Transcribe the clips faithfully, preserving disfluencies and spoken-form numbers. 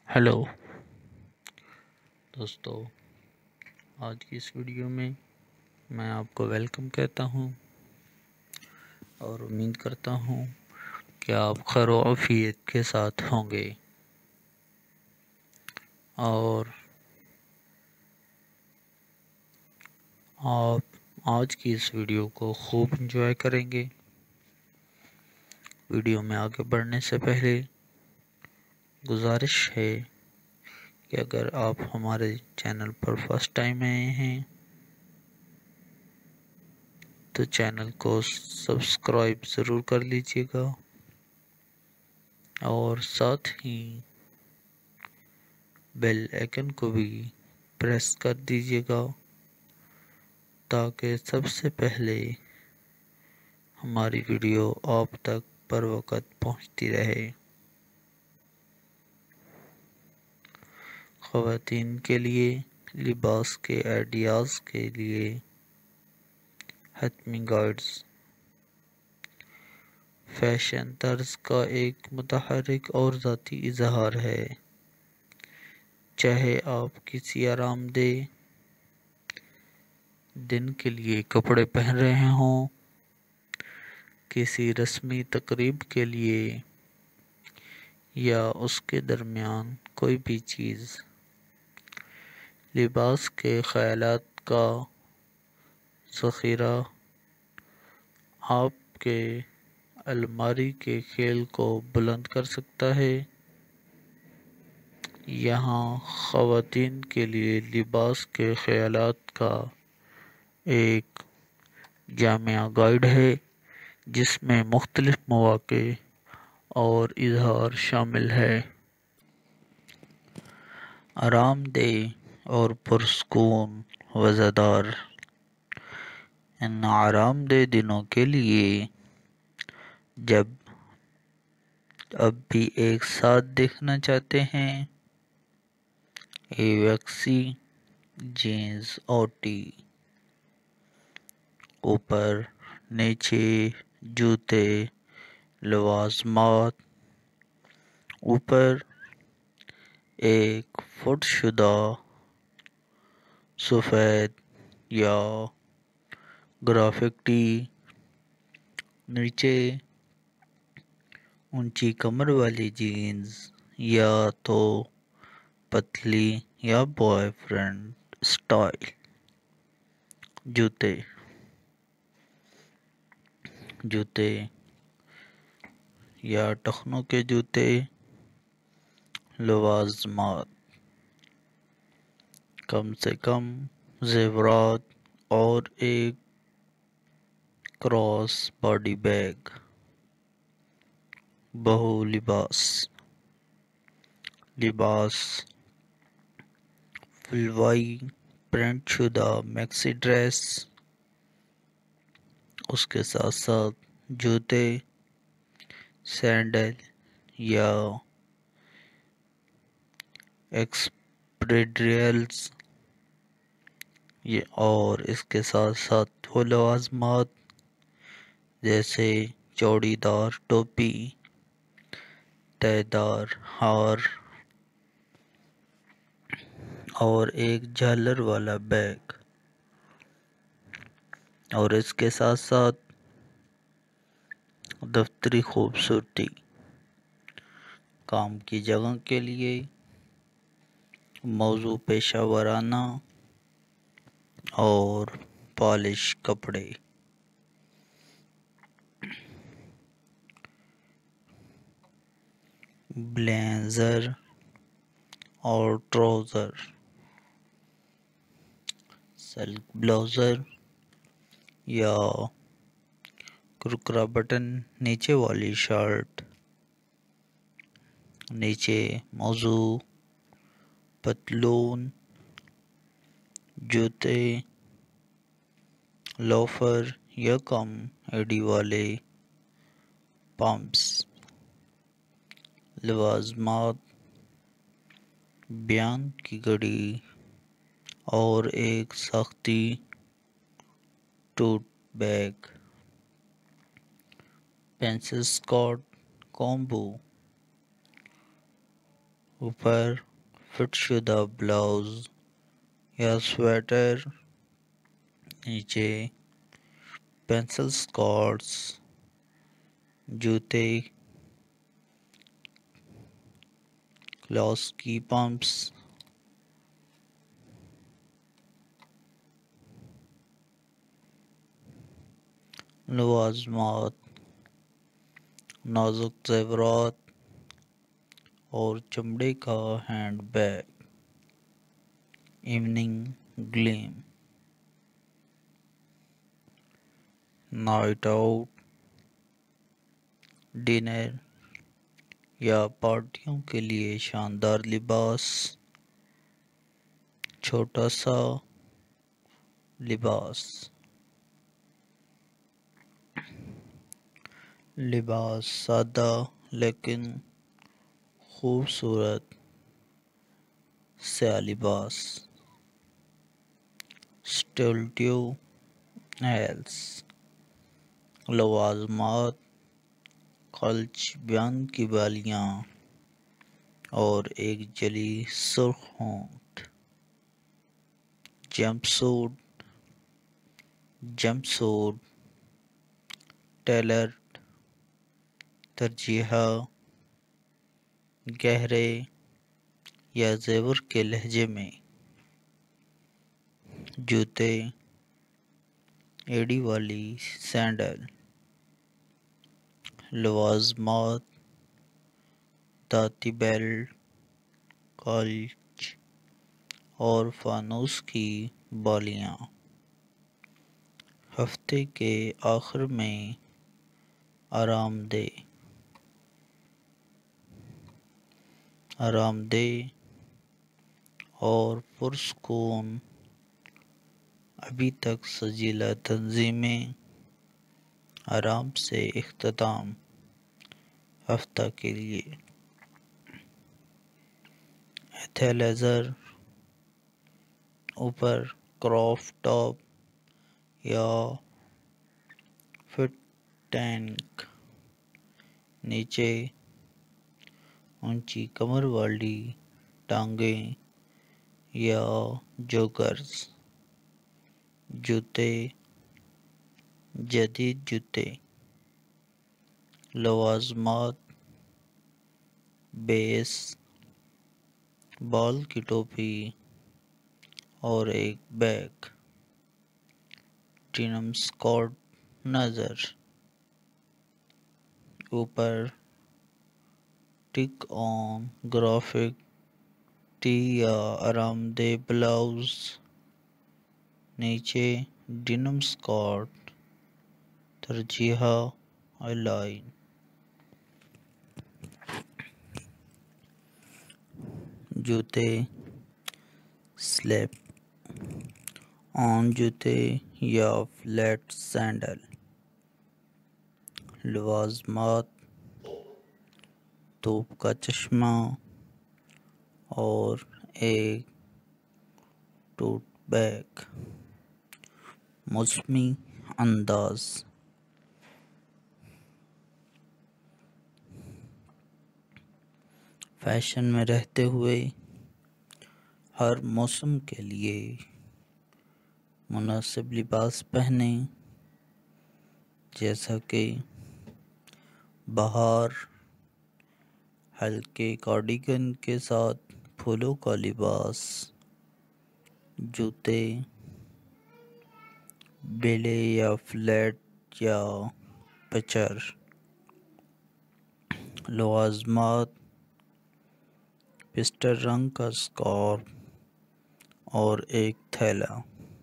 Hello دوستو، آج کی اس ویڈیو میں میں آپ کو ویلکم کہتا ہوں اور امید کرتا ہوں کہ آپ خیر و عافیت کے ساتھ ہوں گے اور آپ آج کی اس ویڈیو کو خوب انجوائے کریں گے۔ ویڈیو میں آگے بڑھنے سے پہلے گزارش ہے کہ اگر آپ ہمارے چینل پر فرسٹ ٹائم آئے ہیں تو چینل کو سبسکرائب ضرور کر لیجیے گا اور ساتھ ہی بیل آئکن کو بھی پریس کر دیجیے گا تاکہ سب سے پہلے ہماری ویڈیو آپ تک پر وقت پہنچتی رہے۔ خواتین کے لیے لباس کے آئیڈیاز کے لیے حتمی گائیڈز۔ فیشن طرز کا ایک متحرک اور ذاتی اظہار ہے، چاہے آپ کسی آرام دہ دن کے لیے کپڑے پہن رہے ہوں، کسی رسمی تقریب کے لیے یا اس کے درمیان کوئی بھی چیز۔ لباس کے خیالات کا ذخیرہ آپ کے الماری کے کھیل کو بلند کر سکتا ہے۔ یہاں خواتین کے لیے لباس کے خیالات کا ایک جامع گائیڈ ہے جس میں مختلف مواقع اور اظہار شامل ہے۔ آرام دہ اور پرسکون وزادار۔ ان آرام دہ دنوں کے لیے جب اب بھی ایک ساتھ دیکھنا چاہتے ہیں، یہ ویکسی جینز اور ٹی، اوپر نیچے جوتے لوازمات، اوپر ایک فٹ شدہ سفید یا گرافک ٹی، نیچے اونچی کمر والی جینز یا تو پتلی یا بوائے فرینڈ سٹائل جوتے جوتے یا ٹخنوں کے جوتے لوازمات، کم سے کم زیورات اور ایک کراس باڈی بیگ۔ بہو لباس۔ لباس فلوائی پرنٹ شدہ میکسی ڈریس، اس کے ساتھ ساتھ جوتے، سینڈل یا ایکسپریڈریلز، اور اس کے ساتھ ساتھ وہ لوازمات جیسے چوڑی دار ٹوپی، تہہ دار ہار اور ایک جھالر والا بیگ، اور اس کے ساتھ ساتھ دفتری خوبصورتی۔ کام کی جگہ کے لیے موزوں پیشہ ورانہ اور پالش کپڑے۔ بلیزر اور ٹراؤزر، سلک بلیزر یا کرکرا بٹن نیچے والی شرٹ، نیچے موزوں پتلون، جوتے لوفر یا کم ایڑی والے پمپس۔ لوازمات بیان کی گھڑی اور ایک ساختی tote bag, pencil skirt combo, اوپر فٹ شدہ بلاؤز یا سویٹر، نیچے پینسل اسکارٹس، جوتے کلاس کی پمپس، لوازمات، نازک زیورات اور چمڑے کا hand bag, evening glam, night out, dinner یا پارٹیوں کے لیے شاندار لباس، چھوٹا سا لباس، لباس سادہ لیکن خوبصورت سیاہ لباس، اسٹیلٹیو ہیلس، لوازمات، قلچ بیان کی بالیاں اور ایک جلی سرخ ہونٹ، jump suit, jump suit, tailored, ترجیحاً گہرے یا زیور کے لہجے میں، جوتے، ایڑی والی سینڈل، لوازمات، دھاتی بیلٹ، کلچ اور فانوس کی بالیاں، ہفتے کے آخر میں آرام دہ آرام دہ اور پرسکون ابھی تک سجیلا تنظیمیں، آرام سے اختتام ہفتہ کے لیے، ایتھلیزر، اوپر کراپ ٹاپ یا فٹ ٹینک، نیچے اونچی کمر والی ٹانگیں یا جوگرز، جوتے، جدید جوتے، لوازمات، بیس بال کی ٹوپی اور ایک بیگ، ڈینم اسکارٹ نظر، اوپر ٹک آن گرافک ٹی یا آرام دہ بلاؤز، نیچے ڈینم اسکارٹ، ترجیحاً آئی لائن، جوتے، سلیپ آن جوتے یا فلیٹ سینڈل، لوازمات، توپ کا چشمہ اور ایک ٹوٹ بیگ، موسمی انداز، فیشن میں رہتے ہوئے ہر موسم کے لیے مناسب لباس پہنیں، جیسا کہ بہار ہلکے کارڈیگن کے ساتھ پھولوں کا لباس، جوتے بیلے یا فلیٹ یا پچر، لوازمات پسٹل رنگ کا اسکارف اور ایک تھیلا،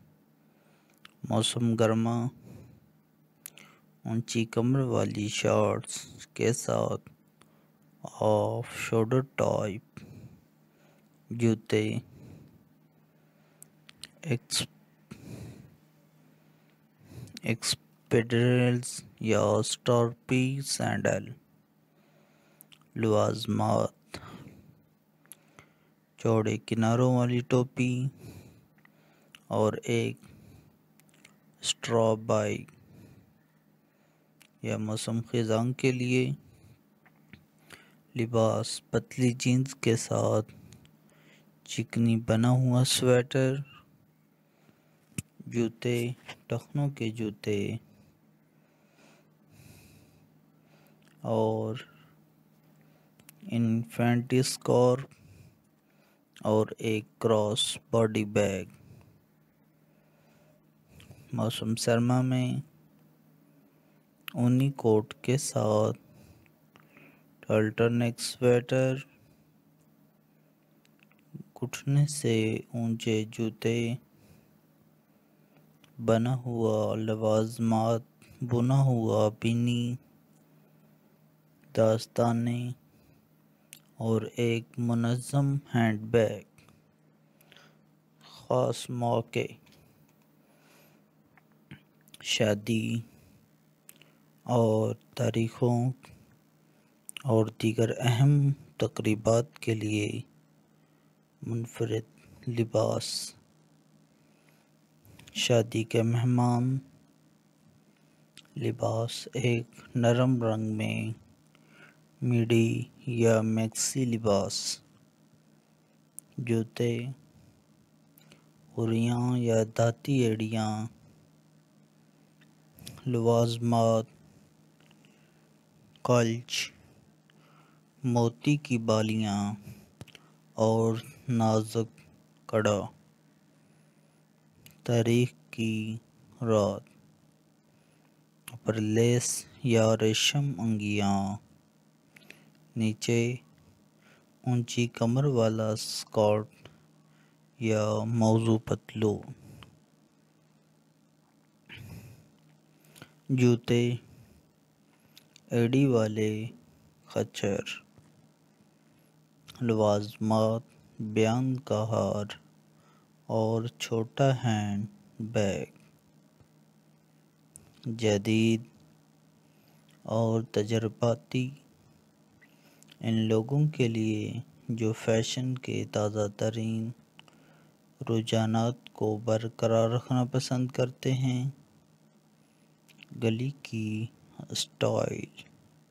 موسم گرما اونچی کمر والی شارٹس کے ساتھ آف شولڈر ٹائپ، جوتے ایکسپیڈریلز یا اسٹارپی سینڈل، لوازمات چوڑے کناروں والی ٹوپی اور ایک اسٹرا بیگ یا موسم خزاں کے لیے، لباس پتلی جینز کے ساتھ چکنی بنا ہوا سویٹر، جوتے ٹخنوں کے جوتے اور انفینٹی اسکارف اور ایک کراس باڈی بیگ۔ موسم سرما میں اونی کوٹ کے ساتھ ٹرٹل نیک سویٹر، گھٹنے سے اونچے جوتے، بنا ہوا لوازمات، بنا ہوا بینی، دستانے اور ایک منظم ہینڈ بیگ۔ خاص موقع، شادی اور تاریخوں اور دیگر اہم تقریبات کے لیے منفرد لباس۔ شادی کے مہمان لباس ایک نرم رنگ میں میڈی یا میکسی لباس، جوتے، اوریاں یا دھاتی ایڑیاں، لوازمات، کلچ، موتی کی بالیاں اور نازک کڑا۔ تاریخ کی رات، اوپر لیس یا ریشم انگیاں، نیچے اونچی کمر والا اسکرٹ یا موزوں پتلون۔ جوتے، ایڑی والے خچر، لوازمات، بیان کا ہار اور چھوٹا ہینڈ بیگ۔ جدید اور تجرباتی، ان لوگوں کے لیے جو فیشن کے تازہ ترین رجحانات کو برقرار رکھنا پسند کرتے ہیں۔ گلی کی سٹائل،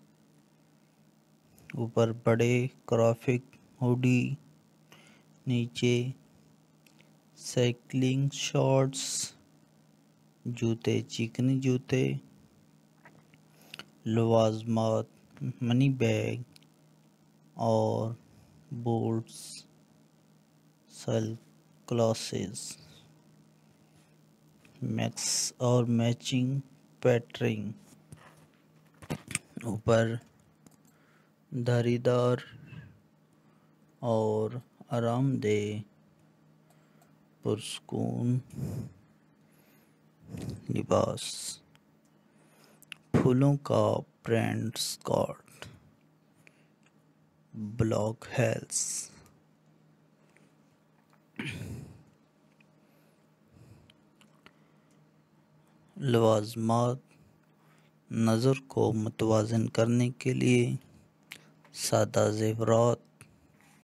اوپر بڑے گرافک ہوڈی، نیچے سائیکلنگ شارٹس، جوتے چکنی جوتے، لوازمات منی بیگ اور بوٹس سل گلاسز۔ میکس اور میچنگ پیٹرن، اوپر دھاری دار اور آرام دہ پرسکون لباس، پھولوں کا پرنٹ اسکرٹ، بلاک ہیلز۔ لوازمات نظر کو متوازن کرنے کے لیے سادہ زیورات